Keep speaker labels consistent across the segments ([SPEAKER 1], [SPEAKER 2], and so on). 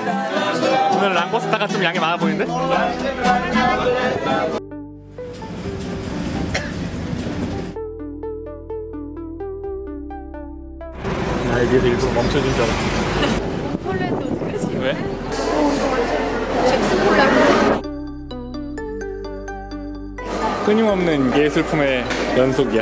[SPEAKER 1] 오늘 랑고스타가 좀 양이 많아 보이는데? 나 여기서 일부러 멈춰준 줄 알았지.
[SPEAKER 2] 폴란드 어떡하지?
[SPEAKER 1] 왜?
[SPEAKER 2] 잭스폴라로
[SPEAKER 1] 끊임없는 예술품의 연속이야.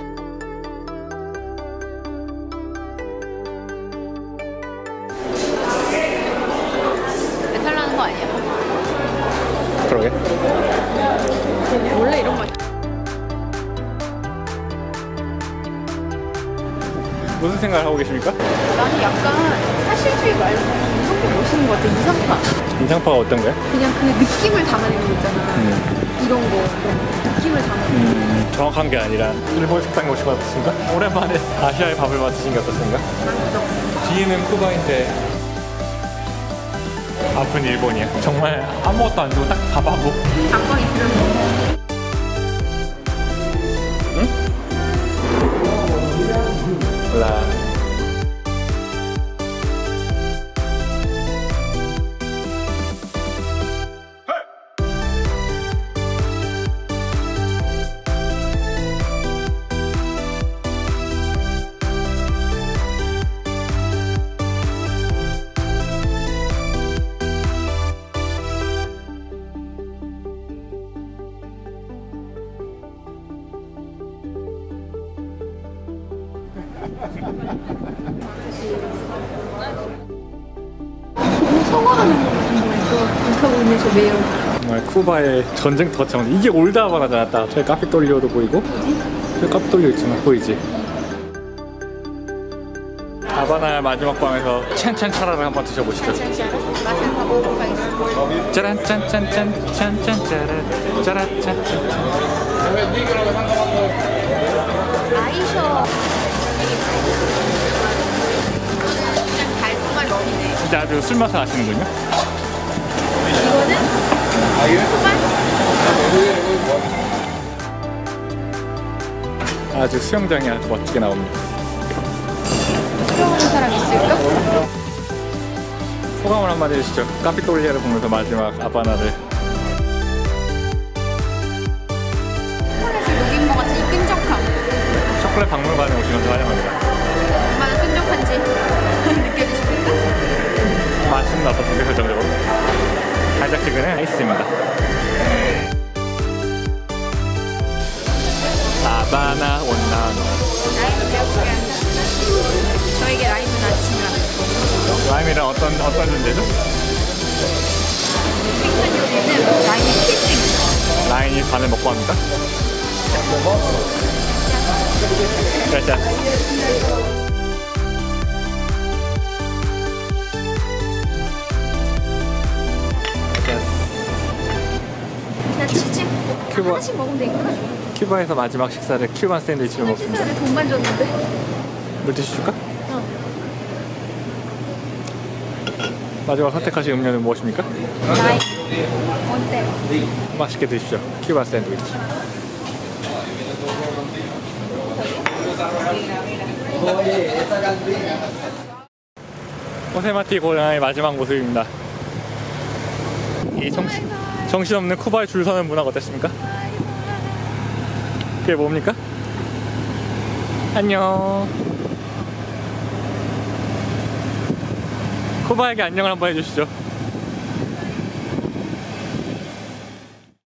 [SPEAKER 2] 배탈 나는 거 아니야?
[SPEAKER 1] 그러게.
[SPEAKER 2] 원래 이런 거
[SPEAKER 1] 무슨 생각을 하고 계십니까?
[SPEAKER 2] 나는 약간 사실주의 말고 이런 게 멋있는 것 같아. 이상파.
[SPEAKER 1] 인상파가 어떤 거야?
[SPEAKER 2] 그냥 그 느낌을 담아내는 거 있잖아. 이런 거 느낌을 담아내는
[SPEAKER 1] 정확한 게 아니라 일본 식당에 오신 것 같습니까? 오랜만에 아시아의 밥을 맞으신 게 어떻습니까? 뒤에는 쿠바인데 앞은 일본이야. 정말 아무것도 안 주고 딱 밥하고.
[SPEAKER 2] 장방이 필요한 거.
[SPEAKER 1] 응? 몰라.
[SPEAKER 2] 성화하는 거 같은 거 불타고 있는 저 매력.
[SPEAKER 1] 정말 쿠바의 전쟁터처럼. 이게 올드하바나잖아. 딱 저기 카피톨리오도 보이고. 저기 카피톨리오 있잖아. 보이지? 하바나 마지막 밤에서 찬찬차라를 한번 드셔보시죠.
[SPEAKER 2] 맛을 봐보도록 하겠습니다.
[SPEAKER 1] 짜란 짠짠짠 짠짠 짜란 짜란 짠짠.
[SPEAKER 2] 아이셔. 그냥 달콤한 럼이네.
[SPEAKER 1] 진짜 아주 술 맛을 아시는군요.
[SPEAKER 2] 이거는
[SPEAKER 1] 아주 수영장이 아주 멋지게 나옵니다.
[SPEAKER 2] 수영하는 사람 있을까?
[SPEAKER 1] 소감을 한마디 해주시죠. 카피톨리아를 보면서 마지막 하바나를.
[SPEAKER 2] 초콜릿을 녹인 것 같은 이 끈적함.
[SPEAKER 1] 초콜릿 박물관에 오시면서 환영합니다.
[SPEAKER 2] 얼마나 끈적한지 느껴지십니까?
[SPEAKER 1] 맛은 어떻습니까? 결정적으로 달짝지근해 아이스입니다. 하바나 온나노.
[SPEAKER 2] 라임을 배워보게 한다. 저에게 라임은 아주 중요합니다.
[SPEAKER 1] 라임이란 어떤 존재죠?
[SPEAKER 2] 생선 요리는 라임이 필수입니다.
[SPEAKER 1] 라인이 반을 먹고 합니까? 자.
[SPEAKER 2] 그냥 치즈
[SPEAKER 1] 큐바.
[SPEAKER 2] 하나씩 먹으면 되겠구나.
[SPEAKER 1] 큐바에서 마지막 식사를 큐반 샌드위치를 먹습니다.
[SPEAKER 2] 식사를 돈만 줬는데.
[SPEAKER 1] 물티슈 줄까?
[SPEAKER 2] 어.
[SPEAKER 1] 마지막 선택하신 음료는 무엇입니까?
[SPEAKER 2] 라임. 어때?
[SPEAKER 1] 맛있게 드십시오. 큐바 샌드위치. 호세마티 고향의 마지막 모습입니다. 이 정신없는 쿠바의 줄 서는 문화가 어땠습니까? 그게 뭡니까? 안녕. 쿠바에게 안녕을 한번 해주시죠.